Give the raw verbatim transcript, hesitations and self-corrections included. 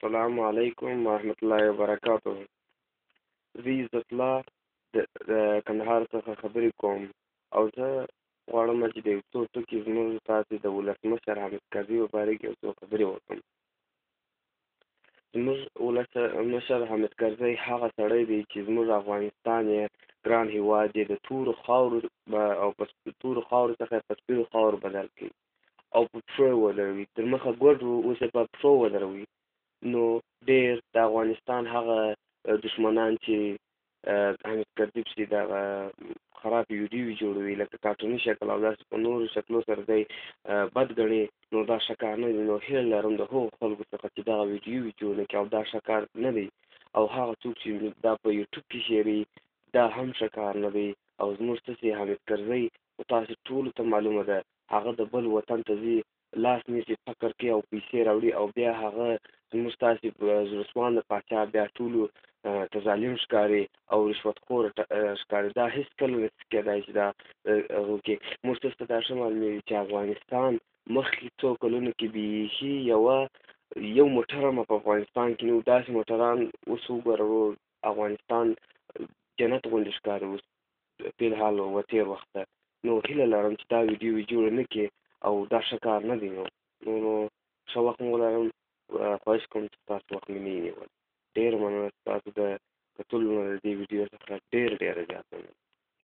السلام علیکم ورحمة الله وبرکاته. زه عزت الله د د کندهار څخه خبرې کوم او زه غواړم چې د یو څو ټکي زموږ تاسې د ولسمشر حامد کرزي په باره کې یو څو خبرې وکړم. زموږ ولسمشر حامد کرزي هغه سړی دی چې زموږ افغانستان یې ګران هېواد یې د تورو خاورو او په تورو خاورو څخه یې په سپینو خاورو بدل کړي او په پښو یې ودروي. تر مخه ګوډ و، اوس یې په پښو ودروي. نو ډېر د افغانستان هغه دشمنان چې حامد کرزي پسې دغه خراب ویډیوې جوړوي لکه کارټوني شکل او داسې په نورو شکلو سره دی بد ګڼي، نو دا ښه کار نه دی. نو هیله لرم د هغو خلکو څخه چې دغه ویډیوې جوړ نه کړي او دا ښه کار نه دی، او هغه څوک چې دا په یوټیوب کې شیري دا هم ښه کار نه دی. او زموږ څه چې حامد کرزي خو تاسې ټولو ته معلومه ده هغه د بل وطن ته ځي، لاس نیسي، فقر کوي او پیسې راوړي او بیا هغه زموږ ستاسې زړسوانده پاچا بیا ټولو ته ظالم ښکاري او رشوتخور ښکاري. دا هېڅکله نشي کېدای چې دا وکړي. موږ تاسو ته دا ښه معلومېږي چې افغانستان مخکې څو کلونو کې بیخي یوه یو موټر هم په افغانستان کې نه و. داسې موټران اوس وګوره افغانستان جنت غوندې ښکاري اوس فی الحال و تېر وخت ته. نو هیله لرم چې دا ویډیوې جوړه نه کړي او دا ښه کار نه دی. نو نو ښه وخت مو ولرم. خواهش کوم چې ستاسو وخت مې نه وي نیولی. ډېره مننه ستاسو د کتلو نه د دې ویډیو څخه ډېره ډېره زیاته مننه.